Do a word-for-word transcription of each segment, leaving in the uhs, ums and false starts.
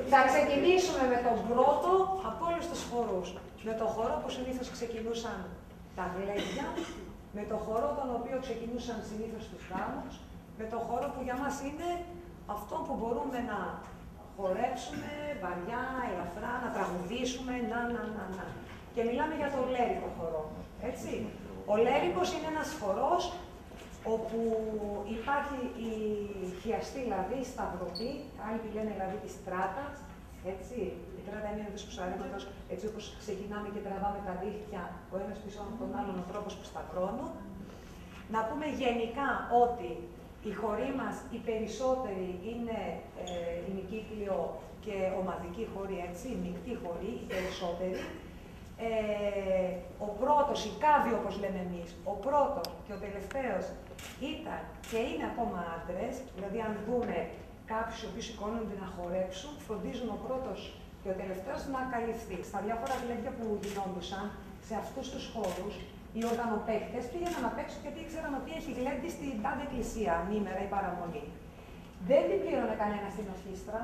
Θα ξεκινήσουμε με τον πρώτο από όλους τους χορούς. Με το χορό που συνήθως ξεκινούσαν τα γλέντια, με το χορό τον οποίο ξεκινούσαν συνήθως τους γάμους, με το χορό που για μας είναι αυτό που μπορούμε να χορέψουμε βαριά, ελαφρά, να τραγουδήσουμε, να, να, να, να. Και μιλάμε για το λέρικο χορό, έτσι. Ο λέρικος είναι ένας χορός όπου υπάρχει η χιαστή λαβή, σταυρωτή, άλλοι τη λένε λαβή της τράτας, έτσι. Η τράτα είναι ένας ψαρέματος, έτσι όπως ξεκινάμε και τραβάμε τα δίχτυα ο ένας πίσω από τον άλλον ο τρόπος που σταυρώνω. Να πούμε γενικά ότι οι χοροί μας, οι περισσότεροι είναι ε, ημικύκλιο και ομαδικοί χοροί, έτσι, μεικτοί χοροί, οι περισσότεροι. Ε, ο πρώτος, η κάβη όπως λέμε εμείς, ο πρώτος και ο τελευταίος ήταν και είναι ακόμα άντρες, δηλαδή αν δούνε κάποιους οι οποίοι σηκώνονται να χορέψουν, φροντίζουν ο πρώτος και ο τελευταίος να καλυφθεί. Στα διάφορα γλέντια που γινόντουσαν σε αυτούς τους χώρους, οι οργανοπαίκτες πήγαιναν να παίξουν γιατί ήξεραν ότι έχει γλέντι στην τάδε εκκλησία, ανήμερα ή παραμονή. Δεν την πλήρωνε κανένα στην ορχήστρα,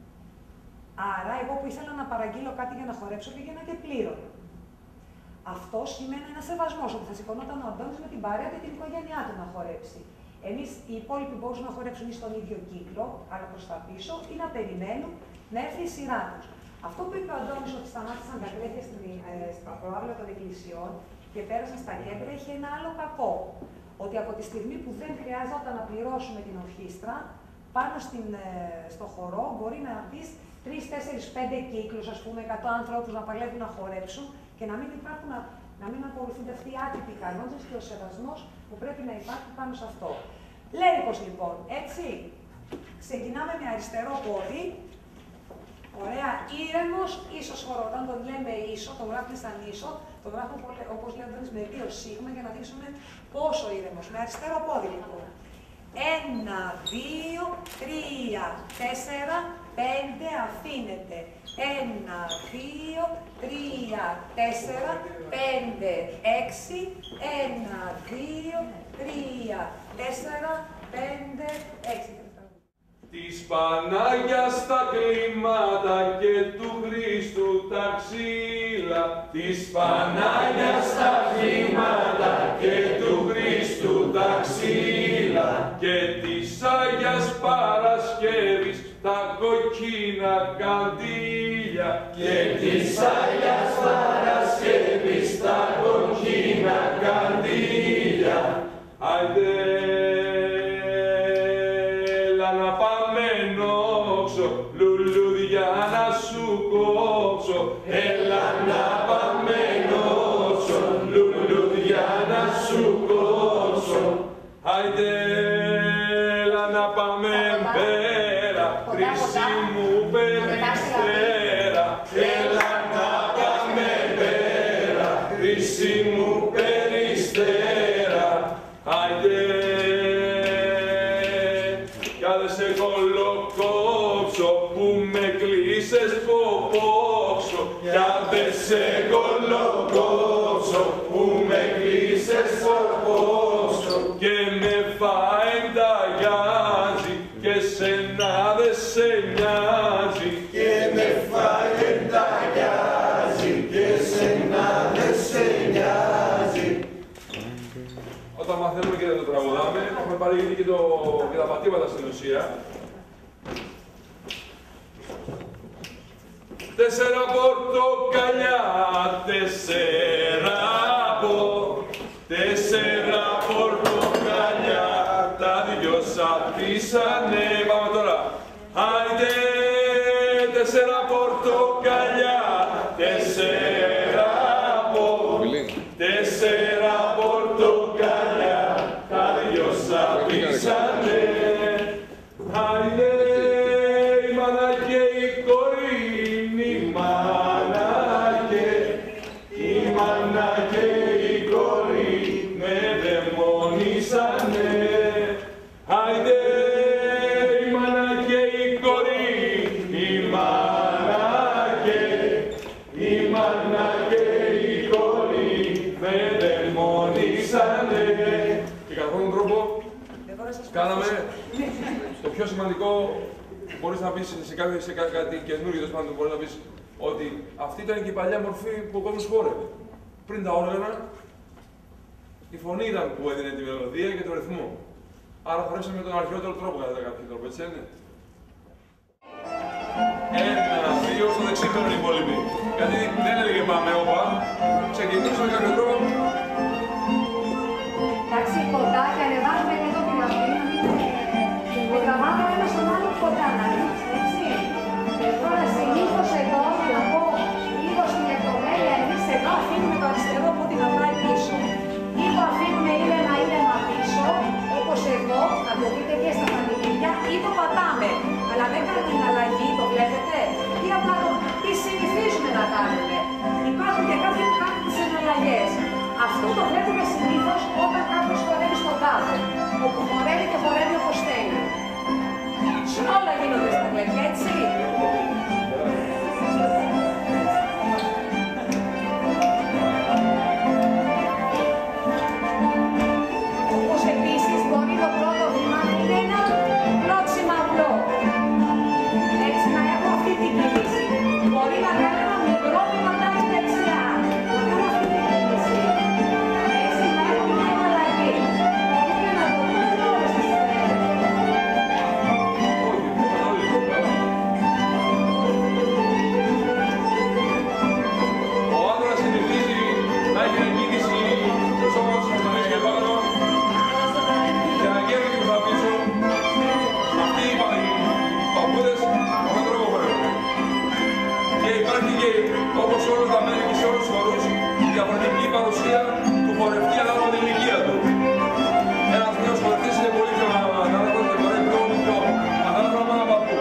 άρα εγώ που ήθελα να παραγγείλω κάτι για να χορέψω πήγαινα και πλήρωνα. Αυτό σημαίνει ένα σεβασμό, ότι θα σηκωνόταν ο Αντώνης με την παρέα και την οικογένειά του να χορέψει. Εμείς οι υπόλοιποι μπορούσαν να χορέψουν ή στον ίδιο κύκλο, αλλά προς τα πίσω, ή να περιμένουν να έρθει η σειρά τους. Αυτό που είπε ο Αντώνης ότι σταμάτησαν τα γλέντια στα προάβλα των εκκλησιών και πέρασαν στα κέντρα, είχε ένα άλλο κακό. Ότι από τη στιγμή που δεν χρειάζονταν να πληρώσουμε την ορχήστρα, πάνω στην, στο χορό μπορεί να δεις τρεις, τέσσερις, πέντε κύκλους, ας πούμε, εκατό ανθρώπους να παλεύουν να χορέψουν και να μην υπάρχουν, να, να μην ακολουθούνται αυτοί οι άτυποι κανόνες και ο σεβασμός που πρέπει να υπάρχει πάνω σε αυτό. Λέρικος λοιπόν, έτσι. Ξεκινάμε με αριστερό πόδι. Ωραία, ήρεμος, ίσος χορό. Όταν τον λέμε ίσο, το γράφουμε σαν ίσο, το γράφουμε όπως λέμε με δύο σίγμα για να δείξουμε πόσο ήρεμος. Με αριστερό πόδι λοιπόν. Ένα, δύο, τρία, τέσσερα, πέντε, αφήνεται. Ένα, δύο, τρία, τέσσερα, πέντε, έξι, ένα, δύο, τρία, τέσσερα, πέντε, έξι. Της Πανάγιας τα κλίματα και του Χριστού τα ξύλα. Της Πανάγιας τα κλίματα και του Χριστού τα ξύλα. Και της Άγιας Παρασκευής τα κοκκίνα καντήλια. Και της Άγιας Παρασκευής τα κοκκίνα καντήλια. Άιντε λουλούδια να σου κόψω, έλα να πάμε νόξω, λουλούδια να σου κόψω. Άιντε, έλα να πάμε πέρα, χρυσή μου περιστέρα, έλα να πάμε πέρα, χρυσή μου περιστέρα. Άιντε, κι αν δεν σε κολοκόψω, που με κλείσες φοβόξω, κι αν δεν σε κολοκόψω, που με κλείσες φοβόξω, και με φάει ενταγιάζει, και σένα δεν σε νοιάζει, και με φάει ενταγιάζει, και σένα δεν σε νοιάζει. Όταν μαθαίνουμε και το τραγουδάμε, έχουμε πάρει ήδη και, το, και τα πατήματα στην ουσία. Τέσσερα πορτοκαλιά, τέσσερα πο, τέσσερα πορτοκαλιά, τα δυο σαπίσανε. Πάμε τώρα. Άιντε, τέσσερα πορτοκαλιά, τέσσερα πο, τέσσερα πορτοκαλιά, τα δυο σαπίσανε. Άιντε, η μάνα και η κορή, η μάνα και, η μάνα και η κορή με δαιμονίσανε. Άιντε, η μάνα και η κορή, η μάνα και, η μάνα και η κορή με δαιμονίσανε. Και κατά αυτόν τον τρόπο κάναμε το πιο σημαντικό μπορείς να πεις σε, κάποιο, σε κά, κάτι καινούργιο, τέλος πάντων, μπορείς να πεις ότι αυτή ήταν και η παλιά μορφή που ο κόσμος χόρευε. Πριν τα όργανα, η φωνή ήταν που έδινε τη μελωδία και τον ρυθμό. Άρα χωρέσαμε με τον αρχαιότερο τρόπο, κατά κάποιο τρόπο, έτσι είναι. Ένα, δύο, στο δεξί παίρνουν οι υπόλοιποι. Γιατί δεν έλεγε πάμε, όπα. Ξεκινήσουμε με κάποιο τρόπο. Εντάξει, κοντά και ανεβάζουμε και εδώ την αυτή. Και τραβάμε ένα στον άλλο κοντά να είμαστε, έτσι. Και τώρα συνήθως εδώ, να πω λίγο στην λεπτομέρεια, εμείς εδώ αφήνουμε το αριστερό που την αφάει πίσω. Ή το αφήνουμε ήρεμα ήρεμα πίσω, όπως εδώ, θα το δείτε και στα πανηγύρια, ή το πατάμε. Αλλά δεν κάνει την αλλαγή, το βλέπετε. Ή απλά το τι συνηθίζουμε να κάνουμε. Υπάρχουν και κάποιοι που κάνουν τις εναλλαγές. Αυτό το βλέπουμε συνήθως όταν κάποιος χορεύει στον τάδε, όπου χορεύει και χορεύει όπως θέλει. Όλα γίνονται στα κλαιδιά, έτσι. Όπως επίσης μπορεί το πρώτο βήμα να είναι ένα πλόξιμα απλό. Έτσι να έχω αυτή την κίνηση. Μπορεί να κάνω ένα μικρό βηματάκι δεξιά. Να κάνω αυτή την κίνηση. Έτσι να έχω μια αλλαγή. Και να το δούμε όλες τις ιδέες. Ο άντρας συνηθίζει να έχει μια κίνηση στο σώμα του, να έχει επάνω και να γέρνει και προς τα πίσω. Αυτοί οι παππούδες με αυτόν τον τρόπο χορεύουν. Και υπάρχει και, όπως σε όλα τα μέρη και σε όλους τους χορούς, η διαφορετική παρουσία του χορευτή ανάλογα την ηλικία του. Ένας νέος χορευτής είναι πολύ πιο ανάλογος και χορεύει πιο μικρό, ανάλογα με έναν παππού.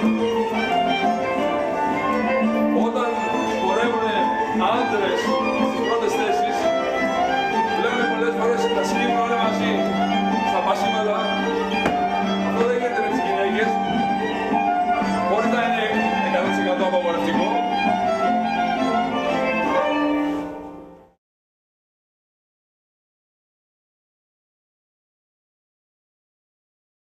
Όταν χορεύουν άντρες